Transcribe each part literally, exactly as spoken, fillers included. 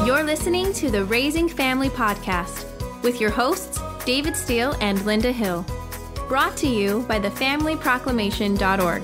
You're listening to the Raising Family Podcast with your hosts, David Steele and Linda Hill. Brought to you by the family proclamation dot org.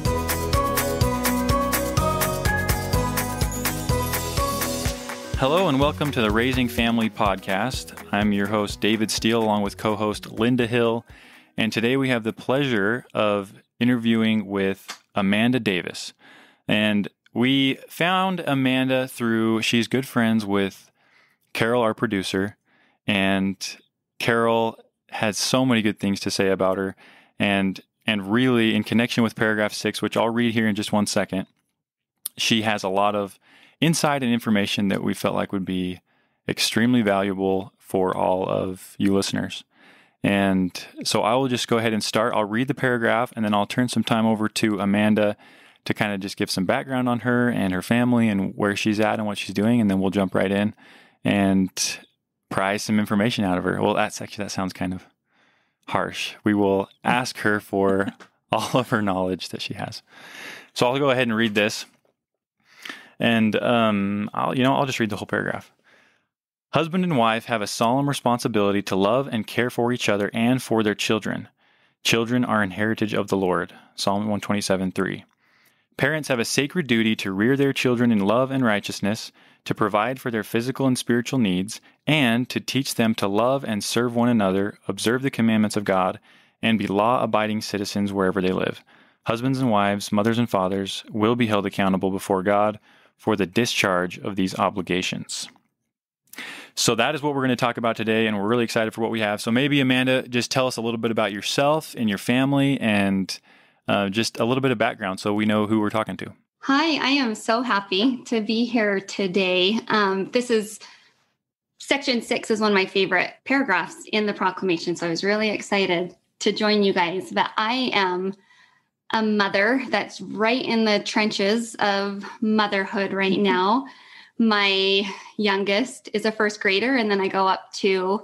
Hello and welcome to the Raising Family Podcast. I'm your host, David Steele, along with co-host Linda Hill. And today we have the pleasure of interviewing with Amanda Davis. And we found Amanda through, she's good friends with Carol, our producer. And Carol has so many good things to say about her. And, and really, in connection with paragraph six, which I'll read here in just one second, she has a lot of insight and information that we felt like would be extremely valuable for all of you listeners. And so I will just go ahead and start. I'll read the paragraph and then I'll turn some time over to Amanda to kind of just give some background on her and her family and where she's at and what she's doing. And then we'll jump right in and pry some information out of her. Well, that's actually, that sounds kind of harsh. We will ask her for all of her knowledge that she has. So I'll go ahead and read this. And um, I'll, you know, I'll just read the whole paragraph. Husband and wife have a solemn responsibility to love and care for each other and for their children. Children are an heritage of the Lord. Psalm one twenty-seven, three. Parents have a sacred duty to rear their children in love and righteousness, to provide for their physical and spiritual needs, and to teach them to love and serve one another, observe the commandments of God, and be law-abiding citizens wherever they live. Husbands and wives, mothers and fathers will be held accountable before God for the discharge of these obligations. So that is what we're going to talk about today, and we're really excited for what we have. So maybe, Amanda, just tell us a little bit about yourself and your family and uh, just a little bit of background so we know who we're talking to. Hi, I am so happy to be here today. Um, this is, section six is one of my favorite paragraphs in the proclamation, so I was really excited to join you guys. But I am a mother that's right in the trenches of motherhood right now. My youngest is a first grader, and then I go up to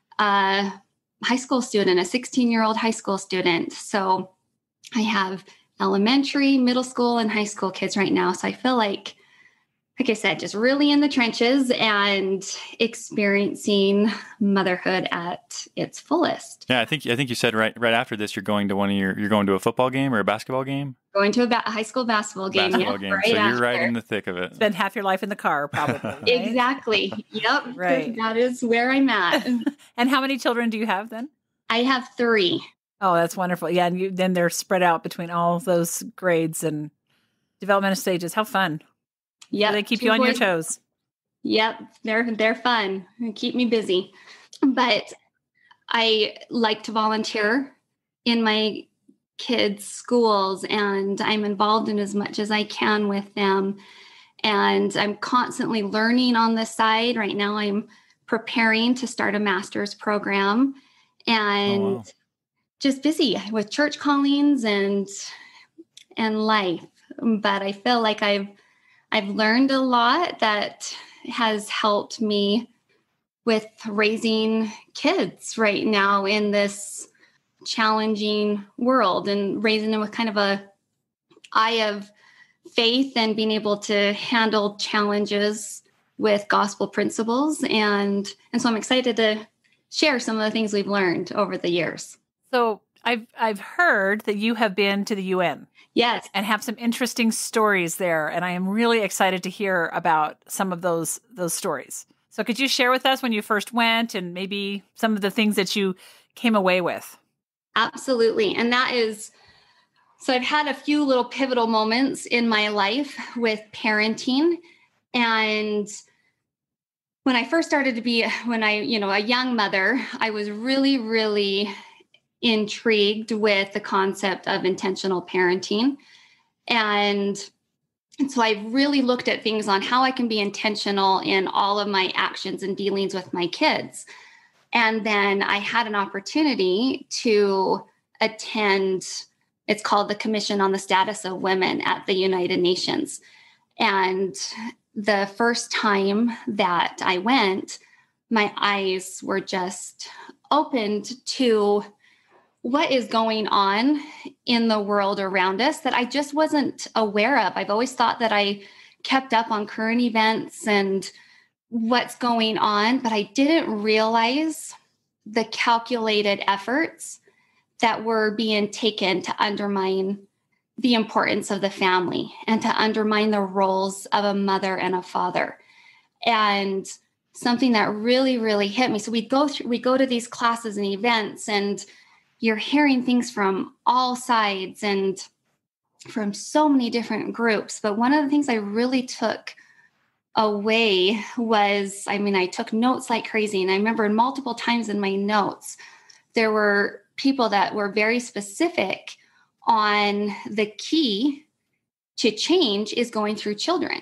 a high school student, a sixteen-year-old high school student. So I have elementary, middle school, and high school kids right now. So I feel like, like I said, just really in the trenches and experiencing motherhood at its fullest. Yeah, I think I think you said right right after this, you're going to one of your you're going to a football game or a basketball game. Going to a, ba- a high school basketball game. Basketball yeah, game. Right so you're after. right in the thick of it. Spend half your life in the car, probably. Right? Exactly. Yep. Right. That is where I'm at. And how many children do you have then? I have three. Oh, that's wonderful. Yeah, and you, then they're spread out between all those grades and developmental stages. How fun. Yeah, they keep you on your toes. Yep, they're they're fun. They keep me busy. But I like to volunteer in my kids' schools, and I'm involved in as much as I can with them. And I'm constantly learning on the side. Right now, I'm preparing to start a master's program, and Oh, wow. just busy with church callings and and life. But I feel like I've I've learned a lot that has helped me with raising kids right now in this challenging world, and raising them with kind of a eye of faith and being able to handle challenges with gospel principles. And, and so I'm excited to share some of the things we've learned over the years. So I've I've heard that you have been to the U N. Yes. And have some interesting stories there. And I am really excited to hear about some of those those stories. So could you share with us when you first went and maybe some of the things that you came away with? Absolutely. And that is, so I've had a few little pivotal moments in my life with parenting. And when I first started to be, when I, you know, a young mother, I was really, really intrigued with the concept of intentional parenting. And, and so I've really looked at things on how I can be intentional in all of my actions and dealings with my kids. And then I had an opportunity to attend, it's called the Commission on the Status of Women at the United Nations. And the first time that I went, my eyes were just opened to what is going on in the world around us that I just wasn't aware of. I've always thought that I kept up on current events and what's going on, but I didn't realize the calculated efforts that were being taken to undermine the importance of the family and to undermine the roles of a mother and a father. And something that really, really hit me. So we go through, we go to these classes and events, and you're hearing things from all sides and from so many different groups. But one of the things I really took away was, I mean, I took notes like crazy. And I remember multiple times in my notes, there were people that were very specific on the key to change is going through children.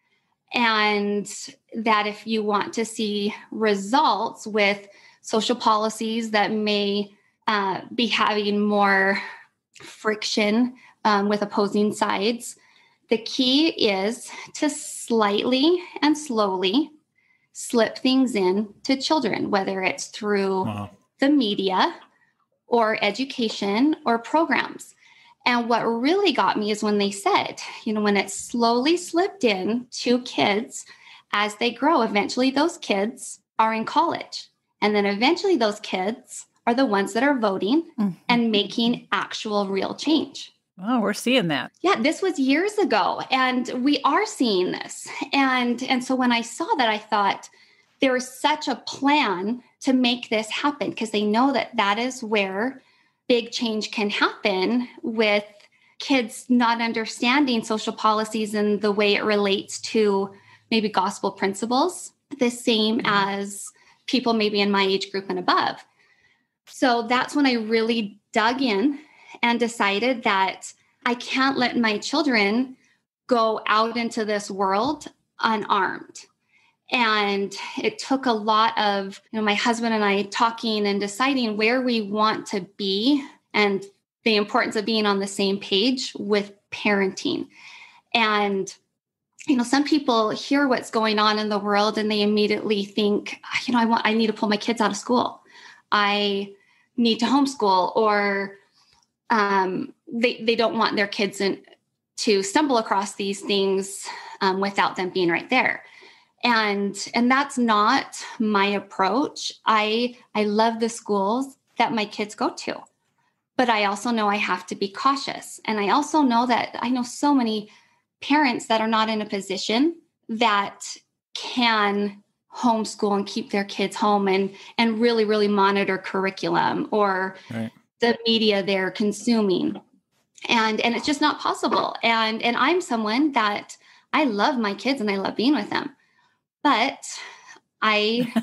And that if you want to see results with social policies that may uh, be having more friction um, with opposing sides, the key is to slightly and slowly slip things in to children, whether it's through wow. the media or education or programs. And what really got me is when they said, you know, when it slowly slipped in to kids as they grow, eventually those kids are in college. And then eventually those kids are the ones that are voting mm-hmm. and making actual real change. Oh, we're seeing that. Yeah, this was years ago, and we are seeing this. And, and so when I saw that, I thought there was such a plan to make this happen, because they know that that is where big change can happen with kids not understanding social policies and the way it relates to maybe gospel principles, the same mm-hmm. as people maybe in my age group and above. So that's when I really dug in and decided that I can't let my children go out into this world unarmed. And it took a lot of, you know, my husband and I talking and deciding where we want to be and the importance of being on the same page with parenting. And, you know, some people hear what's going on in the world and they immediately think, you know, I want, I need to pull my kids out of school. I need to homeschool, or um, they, they don't want their kids in, to stumble across these things um, without them being right there. And, and that's not my approach. I, I love the schools that my kids go to, but I also know I have to be cautious. And I also know that I know so many parents that are not in a position that can homeschool and keep their kids home and, and really, really monitor curriculum or right. the media they're consuming. And, and it's just not possible. And, and I'm someone that I love my kids and I love being with them. But I,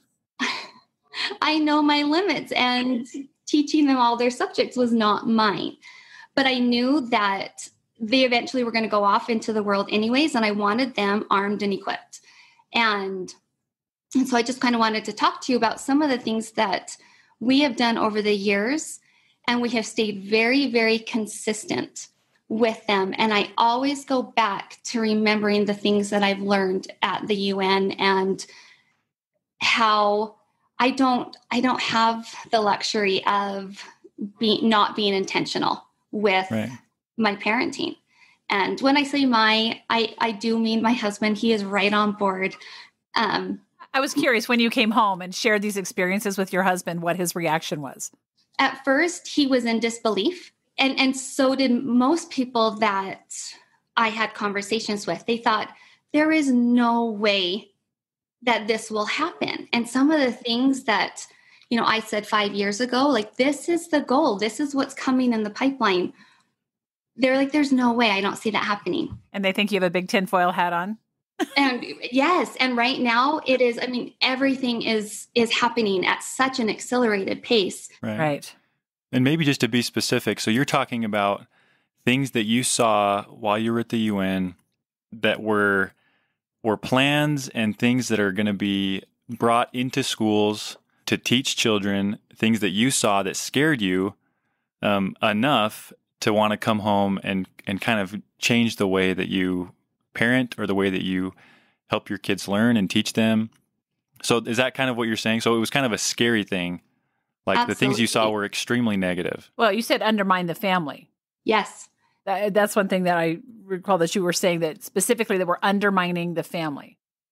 I know my limits, and teaching them all their subjects was not mine. But I knew that they eventually were going to go off into the world anyways, and I wanted them armed and equipped. And, and so I just kind of wanted to talk to you about some of the things that we have done over the years, and we have stayed very, very consistent with them. And I always go back to remembering the things that I've learned at the U N and how I don't, I don't have the luxury of being, not being intentional with right. my parenting. And when I say my, I, I do mean my husband. He is right on board. Um, I was curious when you came home and shared these experiences with your husband, what his reaction was. At first, he was in disbelief. And and so did most people that I had conversations with. They thought, there is no way that this will happen. And some of the things that, you know, I said five years ago, like, this is the goal. This is what's coming in the pipeline. They're like, there's no way. I don't see that happening. And they think you have a big tinfoil hat on? And yes. And right now it is, I mean, everything is is happening at such an accelerated pace. Right. Right. And maybe just to be specific, so you're talking about things that you saw while you were at the U N that were were plans and things that are going to be brought into schools to teach children, things that you saw that scared you um, enough to want to come home and, and kind of change the way that you parent or the way that you help your kids learn and teach them. So is that kind of what you're saying? So it was kind of a scary thing. Like Absolutely. The things you saw were extremely negative. Well, you said undermine the family. Yes. That, that's one thing that I recall that you were saying, that specifically that we're undermining the family.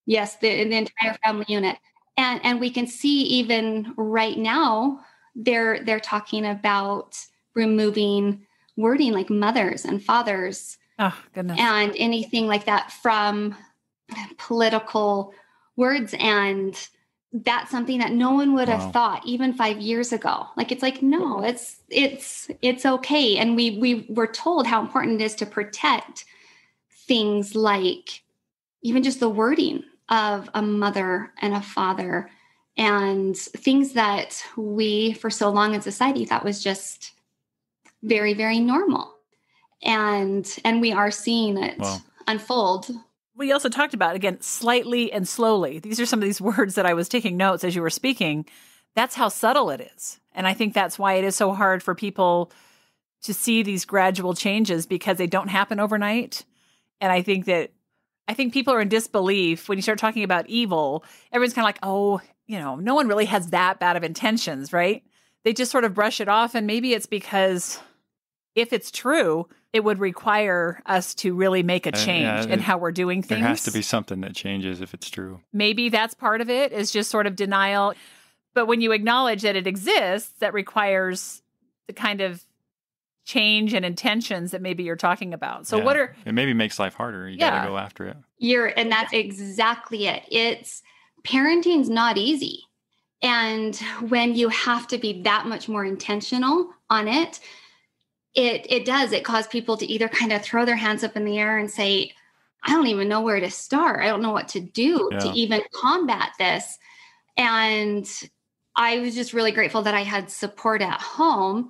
Yes, the, the entire family unit. And and we can see even right now, they're they're talking about removing wording like mothers and fathers. Oh, goodness. And anything like that from political words. And that's something that no one would Wow. have thought even five years ago. Like, it's like, no, it's, it's, it's okay. And we, we were told how important it is to protect things like even just the wording of a mother and a father, and things that we for so long in society thought was just very, very normal. And, and we are seeing it Wow. unfold. We also talked about, again, slightly and slowly. These are some of these words that I was taking notes as you were speaking. That's how subtle it is. And I think that's why it is so hard for people to see these gradual changes, because they don't happen overnight. And I think that, I think people are in disbelief when you start talking about evil. Everyone's kind of like, oh, you know, no one really has that bad of intentions, right? They just sort of brush it off. And maybe it's because if it's true, it would require us to really make a change uh, yeah, in it, how we're doing things. There has to be something that changes if it's true. Maybe that's part of it, is just sort of denial. But when you acknowledge that it exists, that requires the kind of change and intentions that maybe you're talking about. So yeah. what are... It maybe makes life harder. You Yeah. got to go after it. You're, and that's exactly it. It's, parenting's not easy. And when you have to be that much more intentional on it, It it does. It causes people to either kind of throw their hands up in the air and say, I don't even know where to start. I don't know what to do Yeah. to even combat this. And I was just really grateful that I had support at home.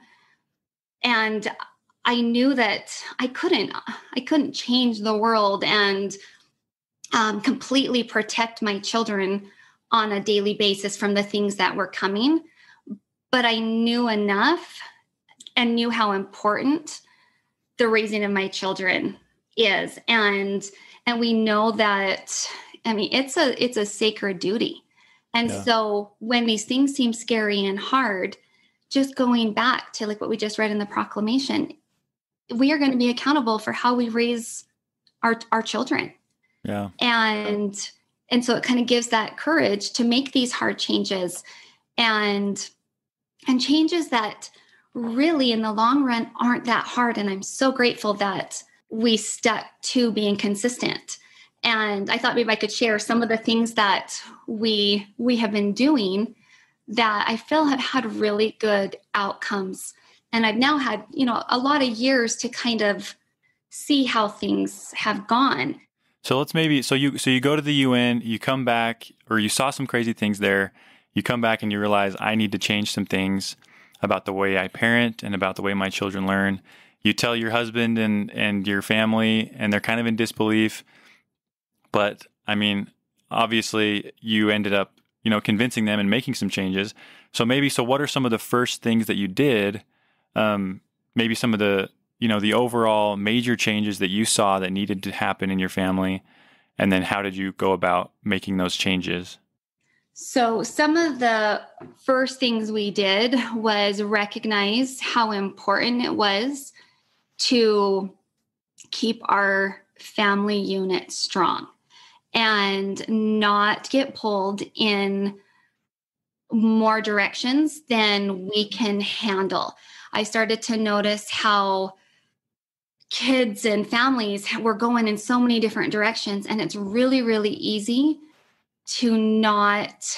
And I knew that I couldn't, I couldn't change the world and um, completely protect my children on a daily basis from the things that were coming. But I knew enough and knew how important the raising of my children is. And, and we know that, I mean, it's a, it's a sacred duty. And Yeah. so when these things seem scary and hard, just going back to like what we just read in the proclamation, we are going to be accountable for how we raise our, our children. Yeah. And, and so it kind of gives that courage to make these hard changes, and, and changes that really in the long run aren't that hard. And I'm so grateful that we stuck to being consistent. And I thought maybe I could share some of the things that we we have been doing that I feel have had really good outcomes. And I've now had, you know, a lot of years to kind of see how things have gone. So let's maybe, so you, so you go to the U N, you come back, or you saw some crazy things there. You come back and you realize I need to change some things about the way I parent and about the way my children learn. You tell your husband and, and your family, and they're kind of in disbelief. But I mean, obviously you ended up, you know, convincing them and making some changes. So maybe, so what are some of the first things that you did? Um, maybe some of the, you know, the overall major changes that you saw that needed to happen in your family. And then how did you go about making those changes? So some of the first things we did was recognize how important it was to keep our family unit strong and not get pulled in more directions than we can handle. I started to notice how kids and families were going in so many different directions, and it's really, really easy to not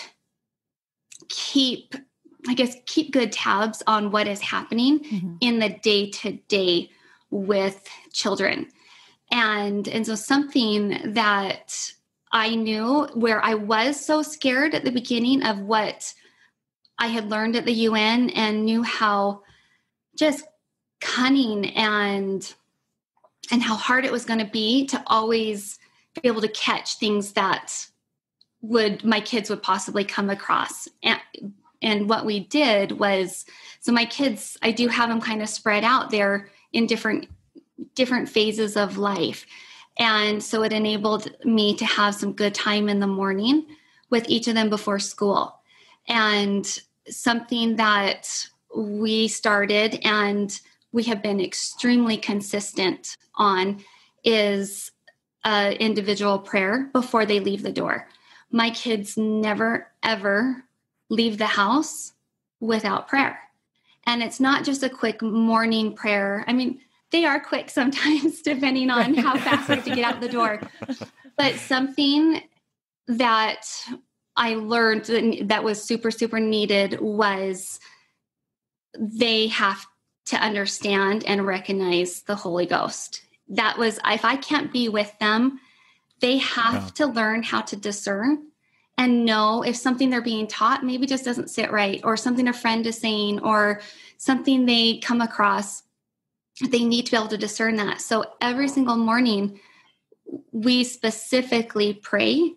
keep, I guess, keep good tabs on what is happening mm-hmm. in the day-to-day with children. And, and so something that I knew, where I was so scared at the beginning of what I had learned at the U N and knew how just cunning and and how hard it was going to be to always be able to catch things that would my kids would possibly come across. And, and what we did was, so my kids, I do have them kind of spread out there in different different phases of life. And so it enabled me to have some good time in the morning with each of them before school. And something that we started and we have been extremely consistent on is an individual prayer before they leave the door. My kids never, ever leave the house without prayer. And it's not just a quick morning prayer. I mean, they are quick sometimes, depending on how fast we have to get out the door. But something that I learned that was super, super needed was they have to understand and recognize the Holy Ghost. That was, if I can't be with them, they have yeah. to learn how to discern and know if something they're being taught maybe just doesn't sit right, or something a friend is saying, or something they come across. They need to be able to discern that. So every single morning, we specifically pray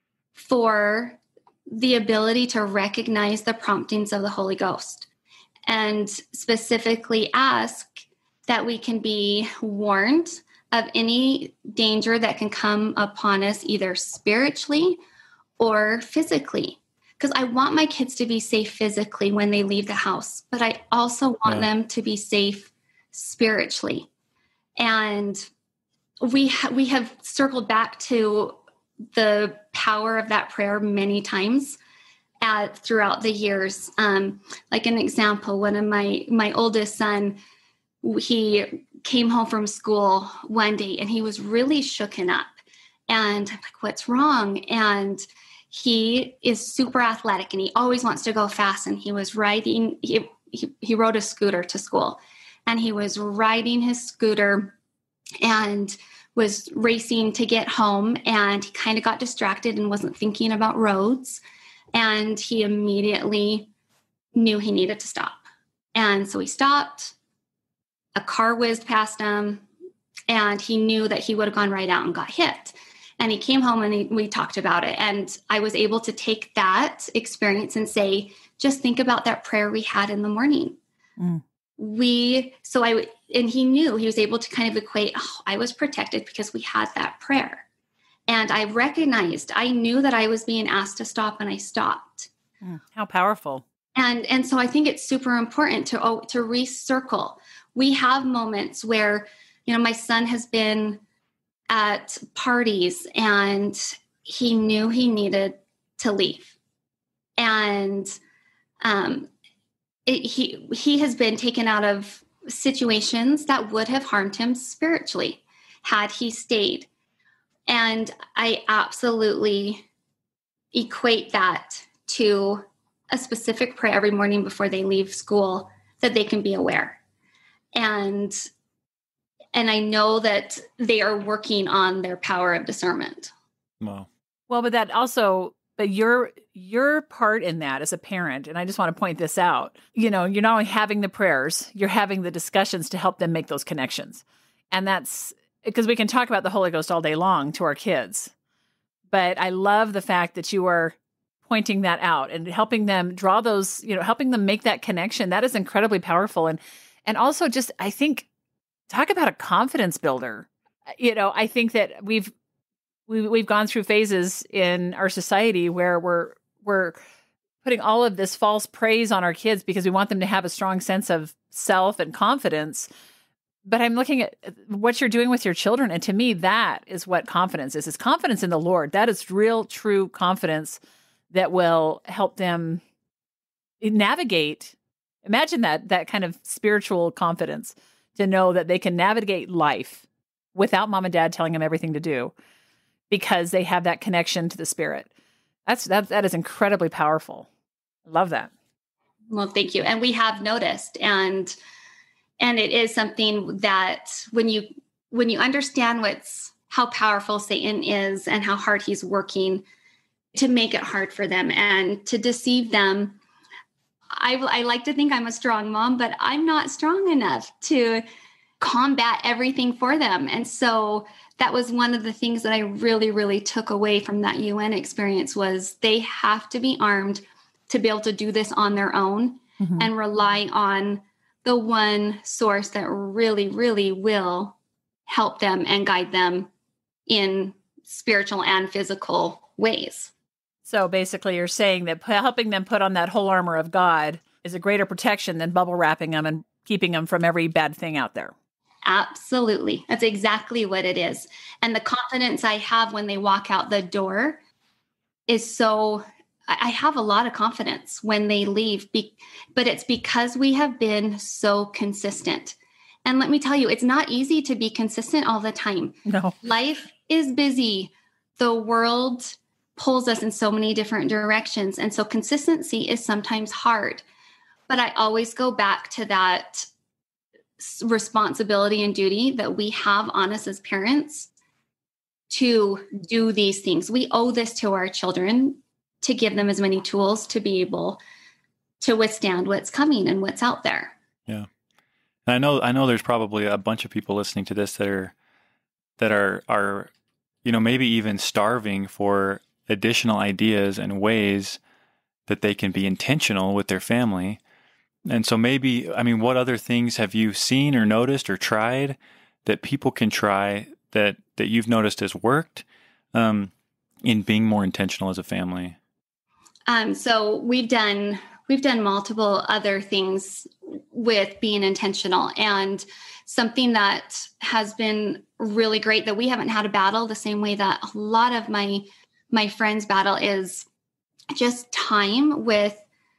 for the ability to recognize the promptings of the Holy Ghost, and specifically ask that we can be warned of any danger that can come upon us, either spiritually or physically. Because I want my kids to be safe physically when they leave the house, but I also want yeah. them to be safe spiritually. And we ha- we have circled back to the power of that prayer many times at, throughout the years. Um, like an example, one of my, my oldest son, he came home from school one day and he was really shooken up. And I'm like, what's wrong? And he is super athletic and he always wants to go fast. And he was riding, he, he, he rode a scooter to school, and he was riding his scooter and was racing to get home. And he kind of got distracted and wasn't thinking about roads. And he immediately knew he needed to stop. And so he stopped. A car whizzed past him, and he knew that he would have gone right out and got hit. And he came home and he, we talked about it. And I was able to take that experience and say, just think about that prayer we had in the morning. Mm. We, so I, and he knew, he was able to kind of equate, oh, I was protected because we had that prayer. And I recognized, I knew that I was being asked to stop, and I stopped. Mm, how powerful. And, and so I think it's super important to, oh, to recircle. We have moments where, you know, my son has been at parties and he knew he needed to leave. And um, it, he he has been taken out of situations that would have harmed him spiritually had he stayed. And I absolutely equate that to a specific prayer every morning before they leave school that they can be aware. And and I know that they are working on their power of discernment. Wow. Well, but that also, but your your part in that as a parent, and I just want to point this out, you know, you're not only having the prayers, you're having the discussions to help them make those connections. And that's because we can talk about the Holy Ghost all day long to our kids. But I love the fact that you are pointing that out and helping them draw those, you know, helping them make that connection. That is incredibly powerful. And and also just, I think, talk about a confidence builder. You know, I think that we've we, we've gone through phases in our society where we're we're putting all of this false praise on our kids because we want them to have a strong sense of self and confidence. But I'm looking at what you're doing with your children, and to me, that is what confidence is. It's confidence in the Lord. That is real, true confidence that will help them navigate. Imagine that that kind of spiritual confidence to know that they can navigate life without mom and dad telling them everything to do, because they have that connection to the Spirit. That's that that is incredibly powerful. I love that. Well, thank you. And we have noticed, and and it is something that when you when you understand what's how powerful Satan is and how hard he's working to make it hard for them and to deceive them. I, I like to think I'm a strong mom, but I'm not strong enough to combat everything for them. And so that was one of the things that I really, really took away from that U N experience was they have to be armed to be able to do this on their own mm-hmm. and rely on the one source that really, really will help them and guide them in spiritual and physical ways. So basically you're saying that p- helping them put on that whole armor of God is a greater protection than bubble wrapping them and keeping them from every bad thing out there. Absolutely. That's exactly what it is. And the confidence I have when they walk out the door is so, I have a lot of confidence when they leave, be, but it's because we have been so consistent. And let me tell you, it's not easy to be consistent all the time. No. Life is busy. The world pulls us in so many different directions. And so consistency is sometimes hard. But I always go back to that responsibility and duty that we have on us as parents to do these things. We owe this to our children to give them as many tools to be able to withstand what's coming and what's out there. Yeah. And I know, I know there's probably a bunch of people listening to this that are, that are, are, you know, maybe even starving for additional ideas and ways that they can be intentional with their family. And so maybe, I mean, what other things have you seen or noticed or tried that people can try that, that you've noticed has worked um, in being more intentional as a family? Um, so we've done, we've done multiple other things with being intentional, and something that has been really great that we haven't had a battle the same way that a lot of my, my friends battle is just time with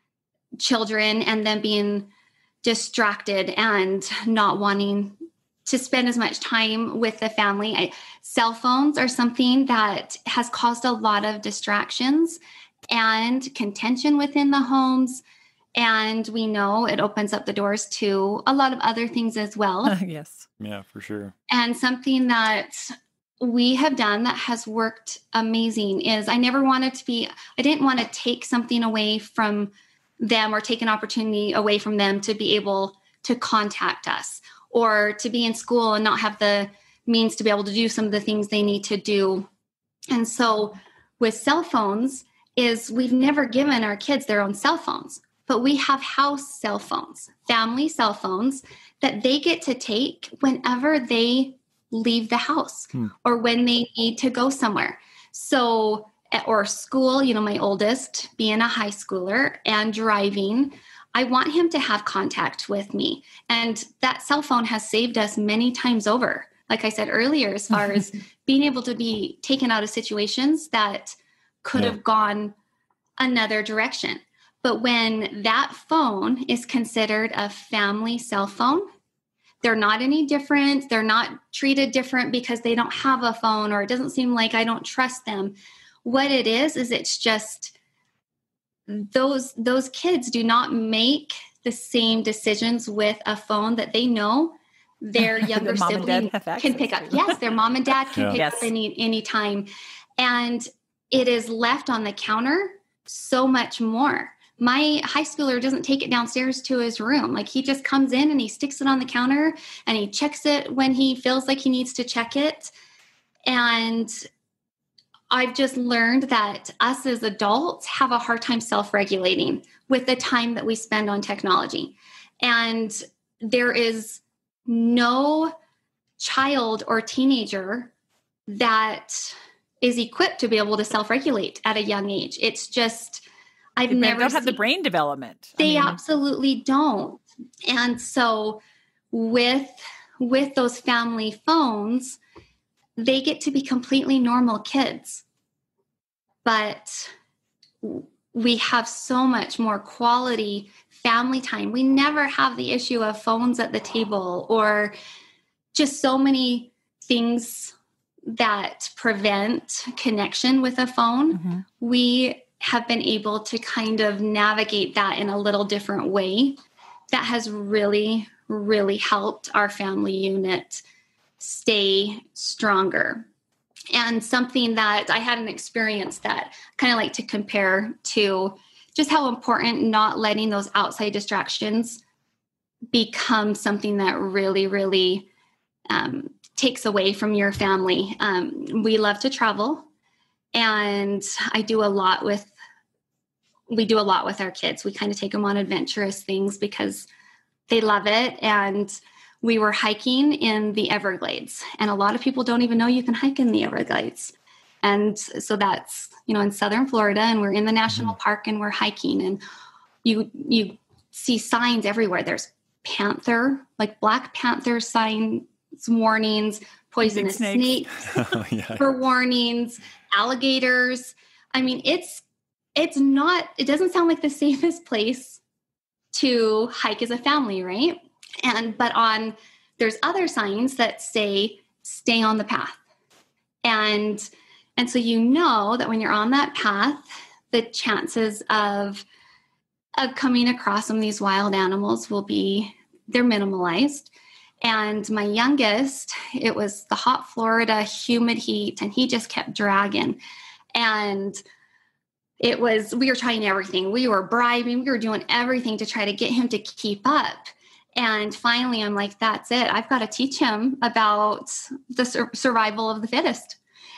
children and them being distracted and not wanting to spend as much time with the family. I, cell phones are something that has caused a lot of distractions and contention within the homes. And we know it opens up the doors to a lot of other things as well. Yes. Yeah, for sure. And something that we have done that has worked amazing is I never wanted to be, I didn't want to take something away from them or take an opportunity away from them to be able to contact us or to be in school and not have the means to be able to do some of the things they need to do. And so with cell phones is we've never given our kids their own cell phones, but we have house cell phones, family cell phones that they get to take whenever they leave the house hmm. or when they need to go somewhere. So or school, you know, my oldest being a high schooler and driving, I want him to have contact with me. And that cell phone has saved us many times over. Like I said earlier, as far as being able to be taken out of situations that could yeah. have gone another direction. But when that phone is considered a family cell phone, they're not any different. They're not treated different because they don't have a phone, or it doesn't seem like I don't trust them. What it is, is it's just those, those kids do not make the same decisions with a phone that they know their younger sibling can pick up. Yes, their mom and dad can yeah. pick yes. up any, any time. And it is left on the counter so much more. My high schooler doesn't take it downstairs to his room. Like he just comes in and he sticks it on the counter and he checks it when he feels like he needs to check it. And I've just learned that us as adults have a hard time self-regulating with the time that we spend on technology. And there is no child or teenager that is equipped to be able to self-regulate at a young age. It's just, I've they never don't seen, have the brain development. They I mean, absolutely don't. And so with, with those family phones, they get to be completely normal kids, but we have so much more quality family time. We never have the issue of phones at the table or just so many things that prevent connection with a phone. Mm-hmm. We have been able to kind of navigate that in a little different way that has really, really helped our family unit stay stronger. And something that I had an experience that kind of like to compare to just how important not letting those outside distractions become something that really, really um, takes away from your family. Um, we love to travel, and I do a lot with, we do a lot with our kids. We kind of take them on adventurous things because they love it. And we were hiking in the Everglades, and a lot of people don't even know you can hike in the Everglades. And so that's, you know, in Southern Florida, and we're in the national mm-hmm. park and we're hiking, and you, you see signs everywhere. There's panther, like Black Panther sign warnings, poisonous snakes. snakes Oh, yeah. for warnings, alligators. I mean, it's it's not, it doesn't sound like the safest place to hike as a family, right? And but on there's other signs that say stay on the path. And and so you know that when you're on that path, the chances of of coming across some of these wild animals will be, they're minimalized. And my youngest, it was the hot Florida humid heat, and he just kept dragging. And it was, we were trying everything. We were bribing, we were doing everything to try to get him to keep up. And finally, I'm like, that's it. I've got to teach him about the sur- survival of the fittest.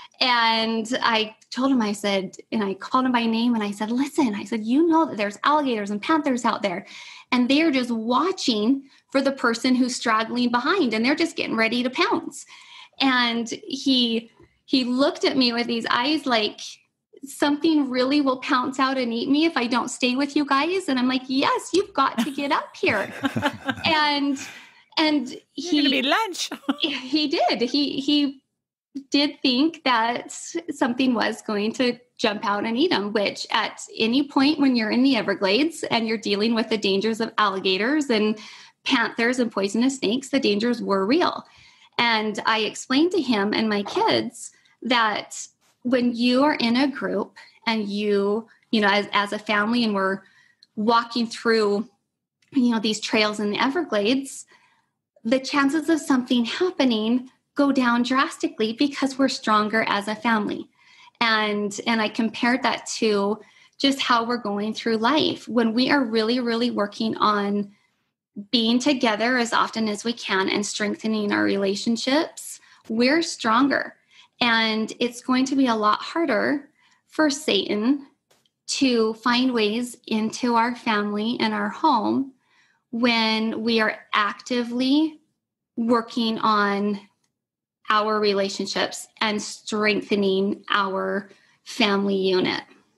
And I told him, I said, and I called him by name and I said, listen, I said, you know that there's alligators and panthers out there, and they're just watching for the person who's straggling behind, and they're just getting ready to pounce. And he, he looked at me with these eyes like, something really will pounce out and eat me if I don't stay with you guys. And I'm like, yes, you've got to get up here. and, and You're he, gonna be lunch. he did, he, he did think that something was going to jump out and eat him, which at any point when you're in the Everglades and you're dealing with the dangers of alligators and panthers and poisonous snakes, the dangers were real. And I explained to him and my kids that when you are in a group and you, you know, as, as a family, and we're walking through, you know, these trails in the Everglades, the chances of something happening go down drastically because we're stronger as a family. And, and I compared that to just how we're going through life. When we are really, really working on being together as often as we can and strengthening our relationships, we're stronger. And it's going to be a lot harder for Satan to find ways into our family and our home when we are actively working on our relationships and strengthening our family unit.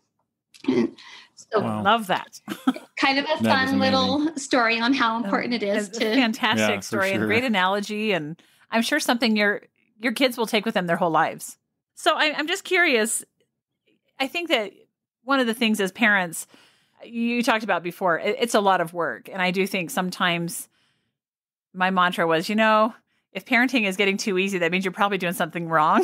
And so Wow. Love that. kind of a That is fun little amazing. story on how important it is It's to a fantastic Yeah, for story and sure. great analogy, and I'm sure something your your kids will take with them their whole lives. So I, I'm just curious. I think that one of the things as parents, you talked about before, it, it's a lot of work, and I do think sometimes my mantra was, you know, if parenting is getting too easy, that means you're probably doing something wrong.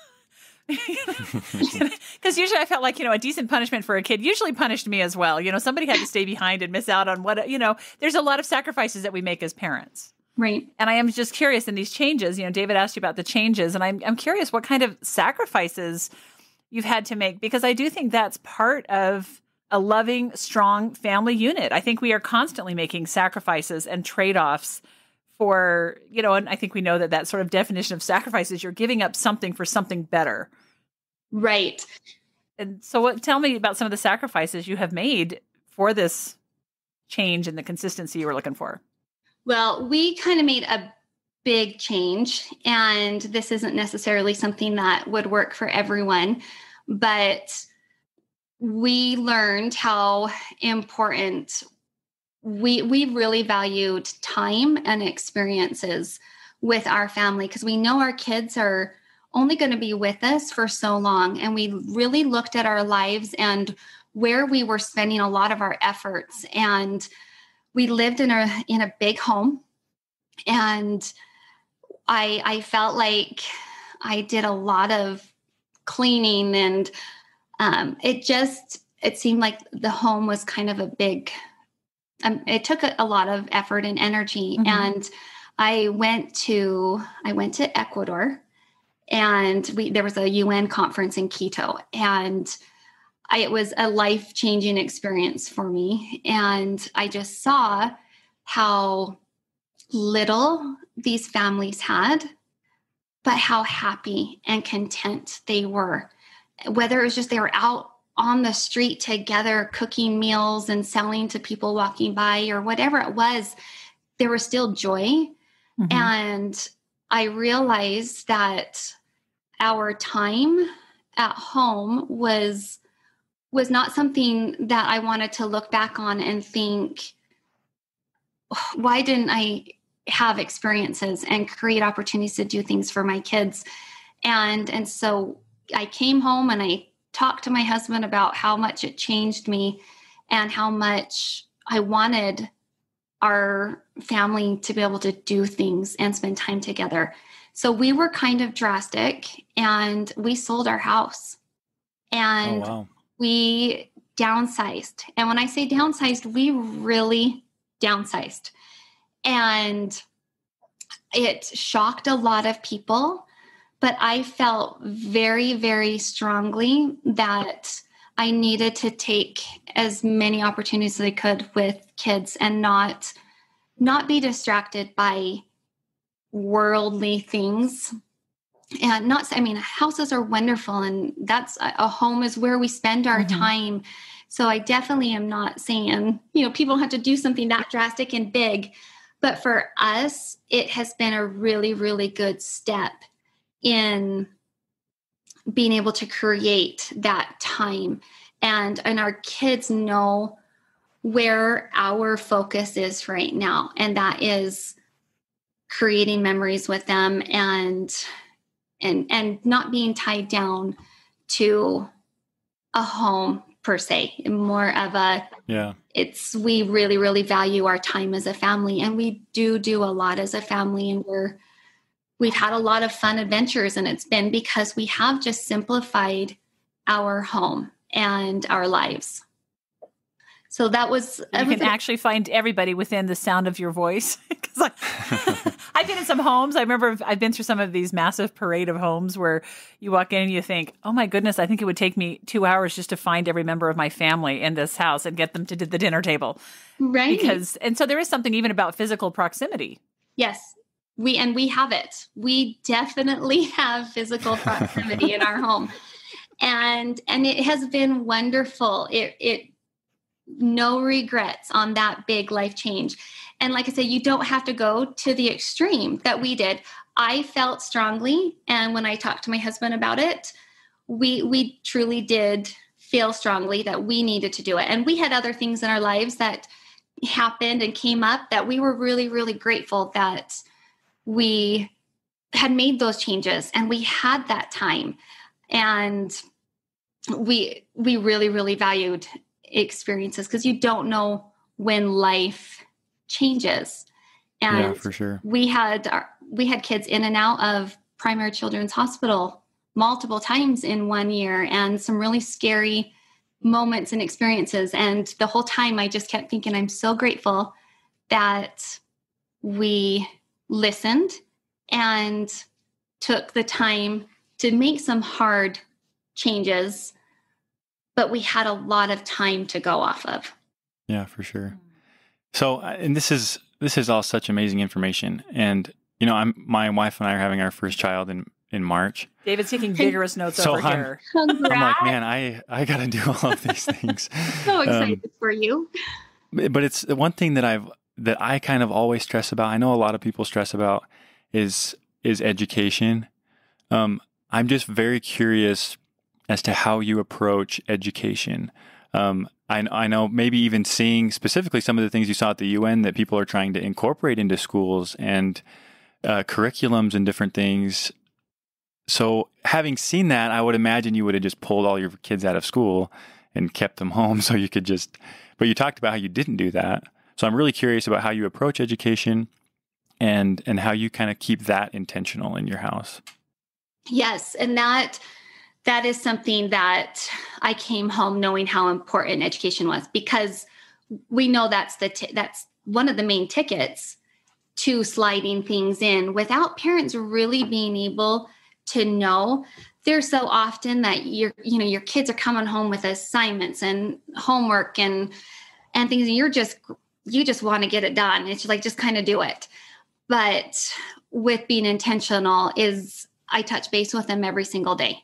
Because usually I felt like, you know, a decent punishment for a kid usually punished me as well. You know, somebody had to stay behind and miss out on what, you know, there's a lot of sacrifices that we make as parents. right. And I am just curious in these changes, you know, David asked you about the changes, and I'm, I'm curious what kind of sacrifices you've had to make, because I do think that's part of a loving, strong family unit. I think we are constantly making sacrifices and trade-offs for, you know, and I think we know that that sort of definition of sacrifice is you're giving up something for something better. Right. And so what, tell me about some of the sacrifices you have made for this change and the consistency you were looking for. Well, we kind of made a big change, and this isn't necessarily something that would work for everyone, but we learned how important we we really valued time and experiences with our family, because we know our kids are only going to be with us for so long. And we really looked at our lives and where we were spending a lot of our efforts. And we lived in a in a big home, and I I felt like I did a lot of cleaning, and um, it just it seemed like the home was kind of a big. Um, it took a, a lot of effort and energy, Mm-hmm. and I went to I went to Ecuador, and we there was a U N conference in Quito, and I, it was a life-changing experience for me. And I just saw how little these families had, but how happy and content they were. Whether it was just they were out on the street together, cooking meals and selling to people walking by, or whatever it was, there was still joy. Mm-hmm. And I realized that our time at home was was not something that I wanted to look back on and think, why didn't I have experiences and create opportunities to do things for my kids. And, and so I came home and I talked to my husband about how much it changed me and how much I wanted our family to be able to do things and spend time together. So we were kind of drastic and we sold our house and Oh, wow. we downsized. And when I say downsized, we really downsized. And it shocked a lot of people, but I felt very, very strongly that I needed to take as many opportunities as I could with kids and not, not be distracted by worldly things. And not, I mean, houses are wonderful and that's a home is where we spend our mm-hmm. time. So I definitely am not saying, you know, people have to do something that drastic and big, but for us, it has been a really, really good step in being able to create that time. And, and our kids know where our focus is right now. And that is creating memories with them and, and, and not being tied down to a home per se, more of a, yeah, it's, we really, really value our time as a family. And we do do a lot as a family, and we're, we've had a lot of fun adventures, and it's been because we have just simplified our home and our lives. So that was... You that can was a, actually find everybody within the sound of your voice. Because I've been in some homes. I remember I've been through some of these massive parade of homes where you walk in and you think, oh my goodness, I think it would take me two hours just to find every member of my family in this house and get them to the dinner table. Right. Because, and so there is something even about physical proximity. Yes. We, and we have it. We definitely have physical proximity in our home. And, and it has been wonderful. It, it, no regrets on that big life change. And like I said, you don't have to go to the extreme that we did. I felt strongly. And when I talked to my husband about it, we, we truly did feel strongly that we needed to do it. And we had other things in our lives that happened and came up that we were really, really grateful that we had made those changes and we had that time. And we, we really, really valued experiences because you don't know when life changes. And yeah, for sure. We had, our, we had kids in and out of Primary Children's Hospital multiple times in one year, and some really scary moments and experiences. And the whole time I just kept thinking, I'm so grateful that we listened and took the time to make some hard changes, but we had a lot of time to go off of. Yeah, for sure. So, and this is, this is all such amazing information. And, you know, I'm, my wife and I are having our first child in, in March. David's taking vigorous notes so over I'm, here. Congrats. I'm like, man, I, I got to do all of these things. So excited um, for you. But it's the one thing that I've, that I kind of always stress about. I know a lot of people stress about is, is education. Um, I'm just very curious as to how you approach education. Um, I, I know maybe even seeing specifically some of the things you saw at the U N that people are trying to incorporate into schools and uh, curriculums and different things. So having seen that, I would imagine you would have just pulled all your kids out of school and kept them home so you could just, but you talked about how you didn't do that. So I'm really curious about how you approach education and, and how you kind of keep that intentional in your house. Yes. And that, that is something that I came home knowing how important education was, because we know that's the, t- that's one of the main tickets to sliding things in without parents really being able to know. There's so often that you're, you know, your kids are coming home with assignments and homework and, and things, and you're just, you just want to get it done. It's like, just kind of do it. But with being intentional is I touch base with them every single day.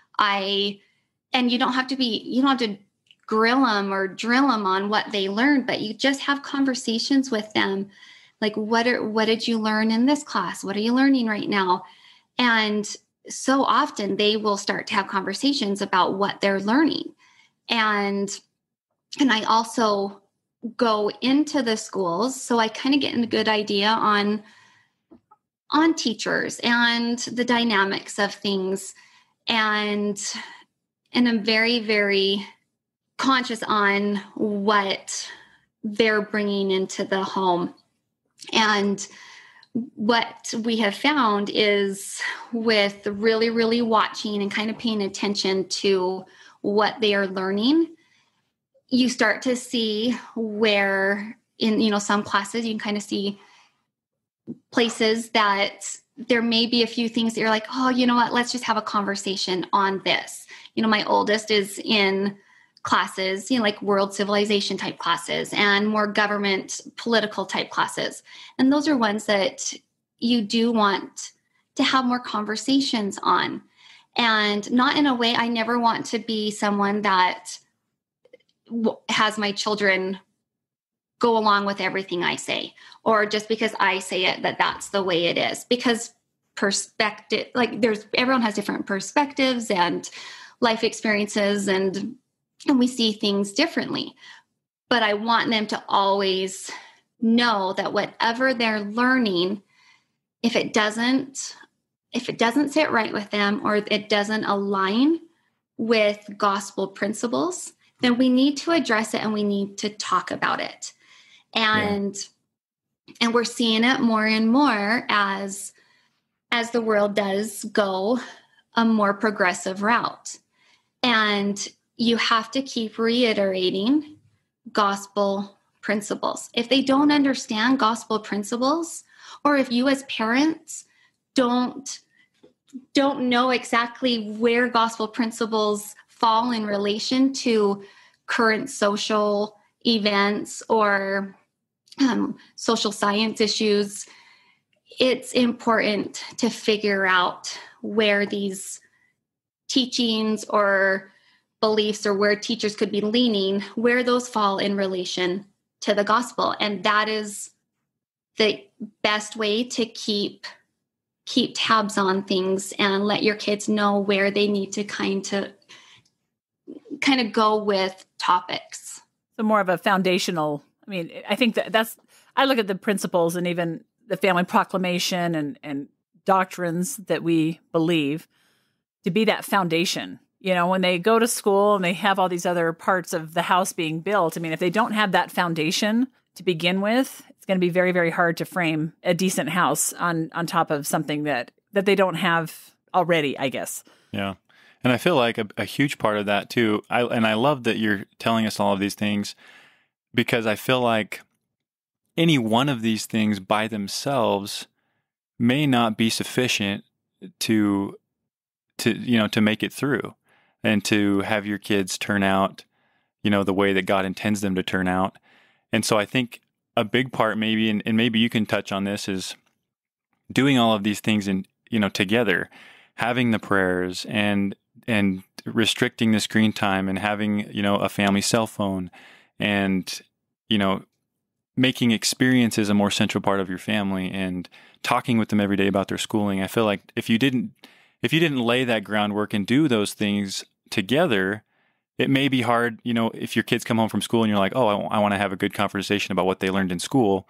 I, and you don't have to be, you don't have to grill them or drill them on what they learned, but you just have conversations with them. Like, what are, what did you learn in this class? What are you learning right now? And so often they will start to have conversations about what they're learning. And, and I also go into the schools. So I kind of get a good idea on, on teachers and the dynamics of things. And, and I'm very, very conscious on what they're bringing into the home. And what we have found is with really, really watching and kind of paying attention to what they are learning, you start to see where in, you know, some classes you can kind of see places that there may be a few things that you're like, oh, you know what, let's just have a conversation on this. You know, my oldest is in classes, you know, like world civilization type classes and more government political type classes. And those are ones that you do want to have more conversations on. And not in a way, I never want to be someone that w- has my children go along with everything I say, or just because I say it, that that's the way it is. Because perspective, like there's, everyone has different perspectives and life experiences, and and we see things differently. But I want them to always know that whatever they're learning, if it doesn't, if it doesn't sit right with them, or it doesn't align with gospel principles, then we need to address it and we need to talk about it. And yeah. and we're seeing it more and more as as the world does go a more progressive route. And you have to keep reiterating gospel principles. If they don't understand gospel principles, or if you as parents don't, don't know exactly where gospel principles fall in relation to current social events or um, social science issues, it's important to figure out where these teachings or beliefs or where teachers could be leaning, where those fall in relation to the gospel. And that is the best way to keep keep tabs on things and let your kids know where they need to kind of kind of go with topics. So more of a foundational, I mean, I think that that's, I look at the principles and even the Family Proclamation and, and doctrines that we believe to be that foundation. You know, when they go to school and they have all these other parts of the house being built, I mean, if they don't have that foundation to begin with, it's going to be very, very hard to frame a decent house on, on top of something that, that they don't have already, I guess. Yeah. And I feel like a, a huge part of that too, I, and I love that you're telling us all of these things, because I feel like any one of these things by themselves may not be sufficient to, to, you know, to make it through and to have your kids turn out, you know, the way that God intends them to turn out. And so I think a big part maybe, and, and maybe you can touch on this, is doing all of these things in, you know, together, having the prayers and, and restricting the screen time and having, you know, a family cell phone and, you know, making experiences a more central part of your family and talking with them every day about their schooling. I feel like if you didn't, if you didn't lay that groundwork and do those things together, it may be hard, you know, if your kids come home from school and you're like, oh, I, I want to have a good conversation about what they learned in school.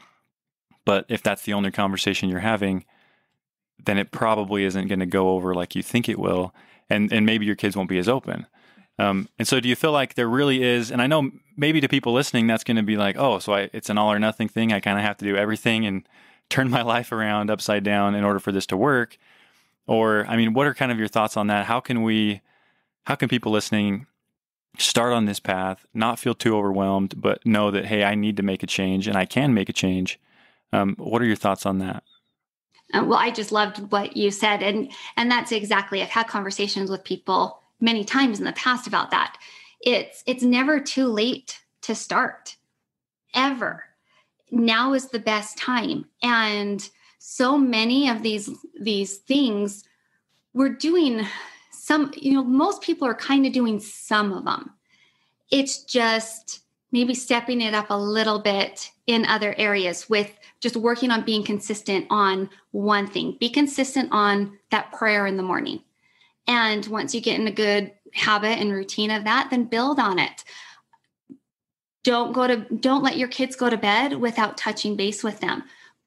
But if that's the only conversation you're having, then it probably isn't going to go over like you think it will. And, and maybe your kids won't be as open. Um, and so do you feel like there really is, and I know maybe to people listening, that's going to be like, oh, so I, it's an all or nothing thing. I kind of have to do everything and turn my life around upside down in order for this to work. Or, I mean, what are kind of your thoughts on that? How can we, how can people listening start on this path, not feel too overwhelmed, but know that, hey, I need to make a change and I can make a change? Um, what are your thoughts on that? Uh, well, I just loved what you said. And, and that's exactly, I've had conversations with people many times in the past about that. It's, it's never too late to start, ever. Now is the best time. And so many of these, these things we're doing some, you know, most people are kind of doing some of them. It's just maybe stepping it up a little bit in other areas with just working on being consistent on one thing. Be consistent on that prayer in the morning. And once you get in a good habit and routine of that, then build on it. don't go to, don't let your kids go to bed without touching base with them.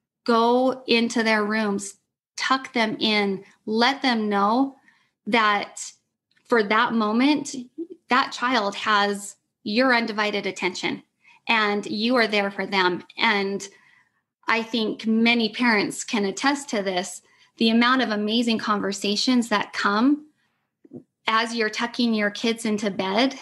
Go into their rooms, tuck them in, let them know that for that moment, that child has your undivided attention and you are there for them. And I think many parents can attest to this, the amount of amazing conversations that come as you're tucking your kids into bed.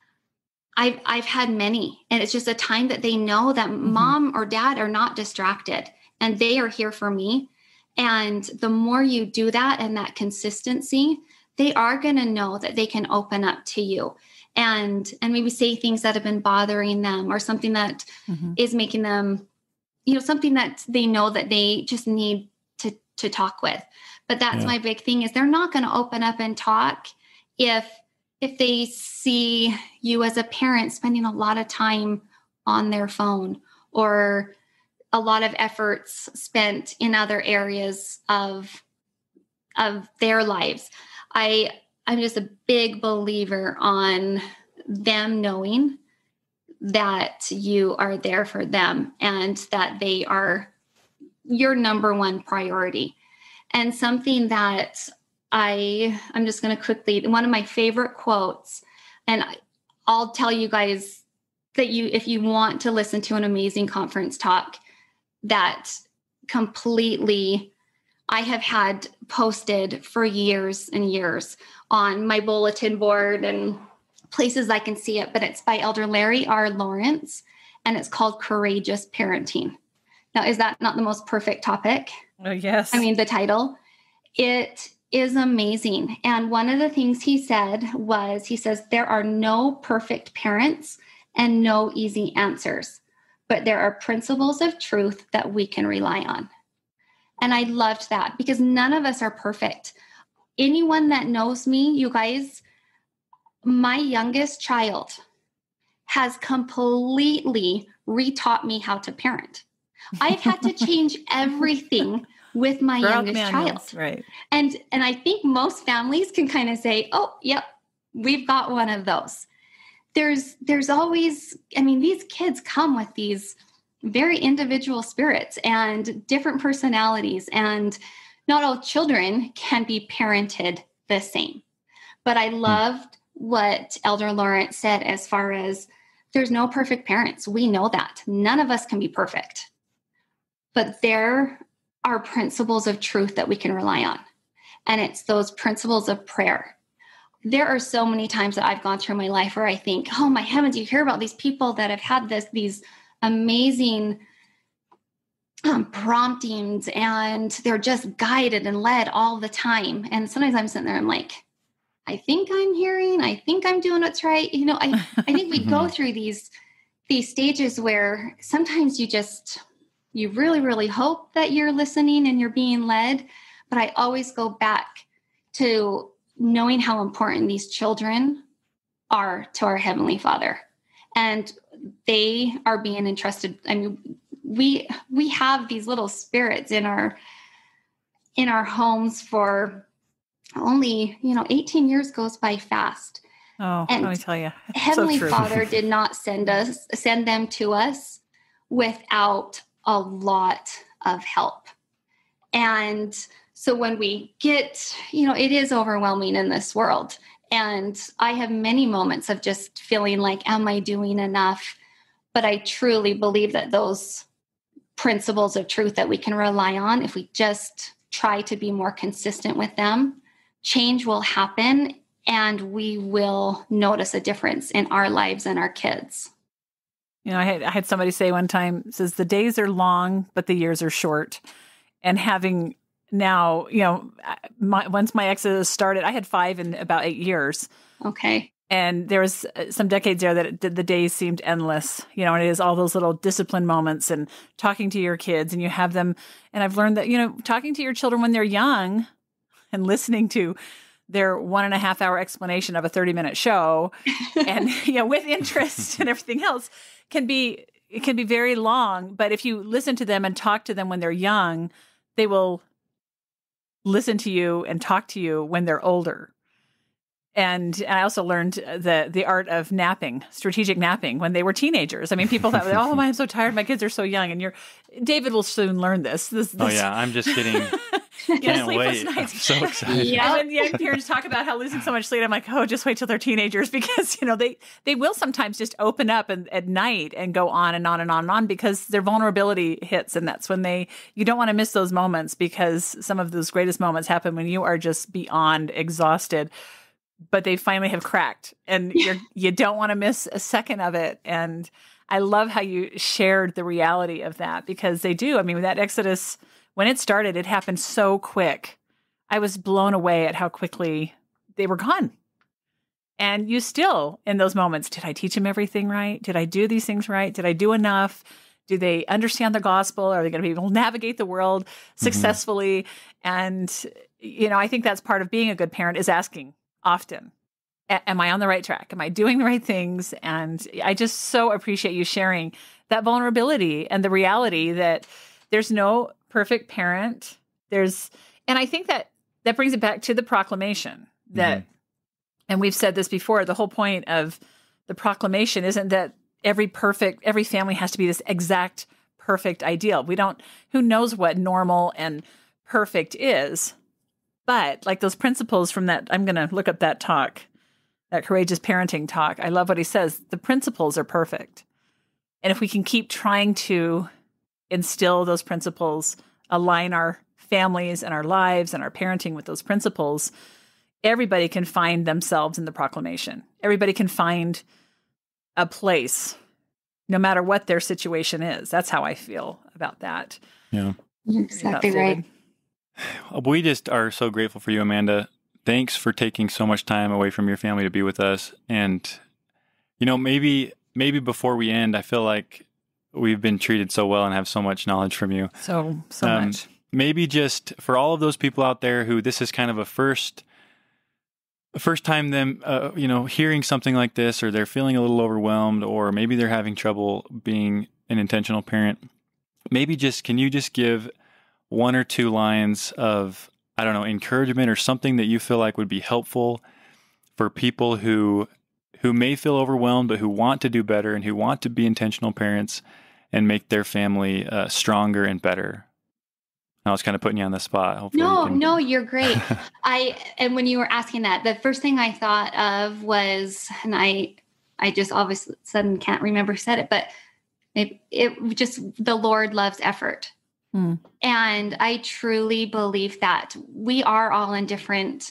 I've, I've had many, and it's just a time that they know that mm-hmm. mom or dad are not distracted and they are here for me. And the more you do that and that consistency, they are going to know that they can open up to you and, and maybe say things that have been bothering them or something that mm-hmm. is making them, you know, something that they know that they just need to, to talk with. But that's yeah. my big thing is they're not going to open up and talk if, if they see you as a parent spending a lot of time on their phone or a lot of efforts spent in other areas of, of their lives. I, I'm just a big believer on them knowing that you are there for them and that they are your number one priority. And something that I, I'm just going to quickly, one of my favorite quotes, and I'll tell you guys that you, if you want to listen to an amazing conference talk that completely I have had posted for years and years on my bulletin board and places I can see it, but it's by Elder Larry R. Lawrence, and it's called Courageous Parenting. Now, is that not the most perfect topic? Oh, yes. I mean, the title, it is amazing. And one of the things he said was, he says, there are no perfect parents and no easy answers, but there are principles of truth that we can rely on. And I loved that because none of us are perfect. Anyone that knows me, you guys, my youngest child has completely retaught me how to parent. I've had to change everything with my Route youngest manuals, child. Right. And, and I think most families can kind of say, oh, yep, we've got one of those. There's, there's always, I mean, these kids come with these very individual spirits and different personalities, and not all children can be parented the same. But I loved what Elder Lawrence said as far as there's no perfect parents. We know that. None of us can be perfect. But there are principles of truth that we can rely on. And it's those principles of prayer. There are so many times that I've gone through my life where I think, oh my heavens, you hear about these people that have had this, these amazing um, promptings, and they're just guided and led all the time. And sometimes I'm sitting there, I'm like, I think I'm hearing, I think I'm doing what's right. You know, I, I think we go through these, these stages where sometimes you just, you really, really hope that you're listening and you're being led. But I always go back to knowing how important these children are to our Heavenly Father. And they are being entrusted. I mean, we, we have these little spirits in our, in our homes for only, you know, eighteen years goes by fast. Oh, and let me tell you, Heavenly so Father did not send us, send them to us without a lot of help. And so when we get, you know, it is overwhelming in this world. And I have many moments of just feeling like, am I doing enough? But I truly believe that those principles of truth that we can rely on, if we just try to be more consistent with them, change will happen and we will notice a difference in our lives and our kids. You know, I had, I had somebody say one time, says the days are long, but the years are short. And having now, you know, my, once my exodus started, I had five in about eight years. Okay. And there was some decades there that it, the days seemed endless, you know, and it is all those little discipline moments and talking to your kids, and you have them. And I've learned that, you know, talking to your children when they're young and listening to their one and a half hour explanation of a thirty minute show and, you know, with interest and everything else can be, it can be very long. But if you listen to them and talk to them when they're young, they will listen to you and talk to you when they're older. And, and I also learned the the art of napping, strategic napping, when they were teenagers. I mean, people thought, "Oh, I'm so tired. My kids are so young." And you're, David will soon learn this. this, this. Oh yeah, I'm just kidding. Can't wait! I'm so excited. Yeah. And when young parents talk about how losing so much sleep, I'm like, "Oh, just wait till they're teenagers," because you know they they will sometimes just open up and, at night and go on and on and on and on because their vulnerability hits, and that's when they you don't want to miss those moments because some of those greatest moments happen when you are just beyond exhausted. But they finally have cracked, and you're, you don't want to miss a second of it. And I love how you shared the reality of that because they do. I mean, that Exodus, when it started, it happened so quick. I was blown away at how quickly they were gone. And you still, in those moments, did I teach them everything right? Did I do these things right? Did I do enough? Do they understand the gospel? Are they going to be able to navigate the world successfully? Mm-hmm. And, you know, I think that's part of being a good parent is asking often, am I on the right track? Am I doing the right things? And I just so appreciate you sharing that vulnerability and the reality that there's no perfect parent. There's, and I think that that brings it back to the proclamation that, mm-hmm. and we've said this before, the whole point of the proclamation isn't that every perfect, every family has to be this exact perfect ideal. We don't, who knows what normal and perfect is. But like those principles from that, I'm going to look up that talk, that courageous parenting talk. I love what he says. The principles are perfect. And if we can keep trying to instill those principles, align our families and our lives and our parenting with those principles, everybody can find themselves in the proclamation. Everybody can find a place, no matter what their situation is. That's how I feel about that. Yeah. You're exactly right. We just are so grateful for you, Amanda. Thanks for taking so much time away from your family to be with us. And, you know, maybe maybe before we end, I feel like we've been treated so well and have so much knowledge from you. So, so um, much. Maybe just for all of those people out there who this is kind of a first first time them, uh, you know, hearing something like this, or they're feeling a little overwhelmed, or maybe they're having trouble being an intentional parent. Maybe just, can you just give one or two lines of, I don't know, encouragement or something that you feel like would be helpful for people who who may feel overwhelmed, but who want to do better and who want to be intentional parents and make their family uh, stronger and better? I was kind of putting you on the spot. Hopefully no, you can... no, you're great. I and when you were asking that, the first thing I thought of was, and I I just all of a sudden can't remember who said it, but it, it just, the Lord loves effort. Hmm. And I truly believe that we are all in different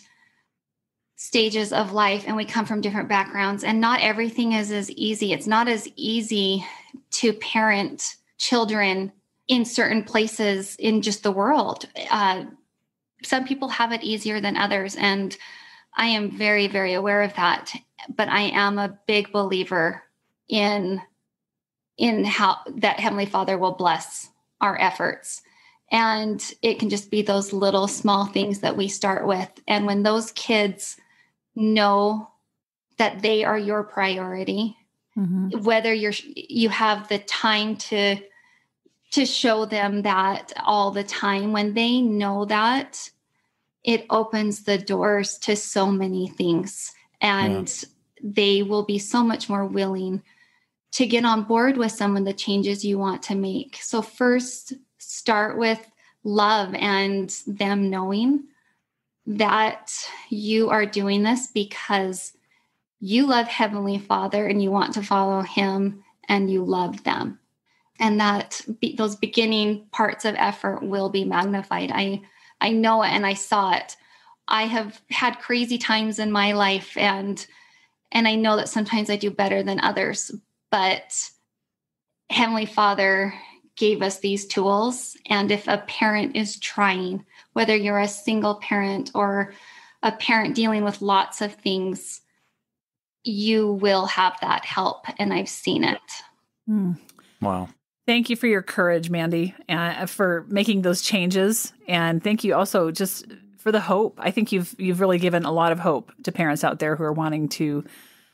stages of life and we come from different backgrounds, and not everything is as easy. It's not as easy to parent children in certain places in just the world. Uh, some people have it easier than others, and I am very, very aware of that. But I am a big believer in, in how that Heavenly Father will bless our efforts. And it can just be those little small things that we start with. And when those kids know that they are your priority, mm-hmm. whether you're, you have the time to, to show them that all the time, when they know that, it opens the doors to so many things. And yeah. they will be so much more willing to get on board with some of the changes you want to make. So first, start with love and them knowing that you are doing this because you love Heavenly Father and you want to follow Him and you love them. And that be, those beginning parts of effort will be magnified. I, I know it and I saw it. I have had crazy times in my life, and, and I know that sometimes I do better than others, but Heavenly Father gave us these tools. And if a parent is trying, whether you're a single parent or a parent dealing with lots of things, you will have that help. And I've seen it. Mm. Wow. Thank you for your courage, Mandy, uh, for making those changes. And thank you also just for the hope. I think you've, you've really given a lot of hope to parents out there who are wanting to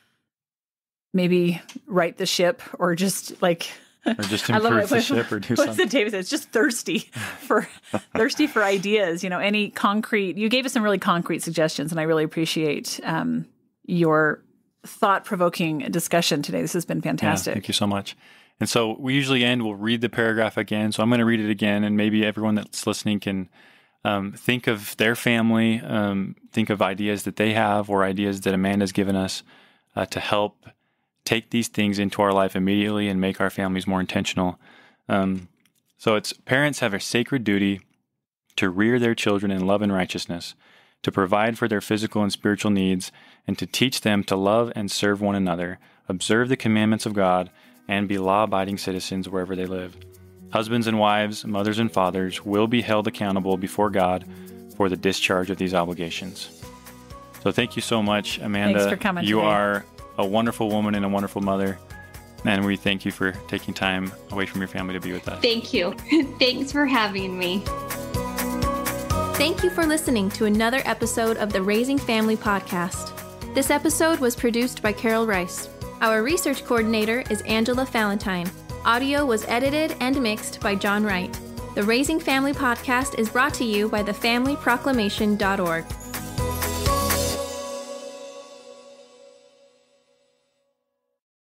maybe right the ship, or just like, or just improve the ship, or do something. What's it David says? Just thirsty for thirsty for ideas. You know, any concrete. You gave us some really concrete suggestions, and I really appreciate um, your thought-provoking discussion today. This has been fantastic. Yeah, thank you so much. And so we usually end, we'll read the paragraph again. So I'm going to read it again, and maybe everyone that's listening can um, think of their family, um, think of ideas that they have or ideas that Amanda's given us uh, to help take these things into our life immediately and make our families more intentional. Um, so it's parents have a sacred duty to rear their children in love and righteousness, to provide for their physical and spiritual needs, and to teach them to love and serve one another, observe the commandments of God, and be law-abiding citizens wherever they live. Husbands and wives, mothers and fathers will be held accountable before God for the discharge of these obligations. So thank you so much, Amanda. Thanks for coming You today. are a wonderful woman and a wonderful mother, and we thank you for taking time away from your family to be with us. Thank you. Thanks for having me. Thank you for listening to another episode of the Raising Family podcast. This episode was produced by Carol Rice. Our research coordinator is Angela Valentine. Audio was edited and mixed by John Wright. The Raising Family podcast is brought to you by the family proclamation dot org.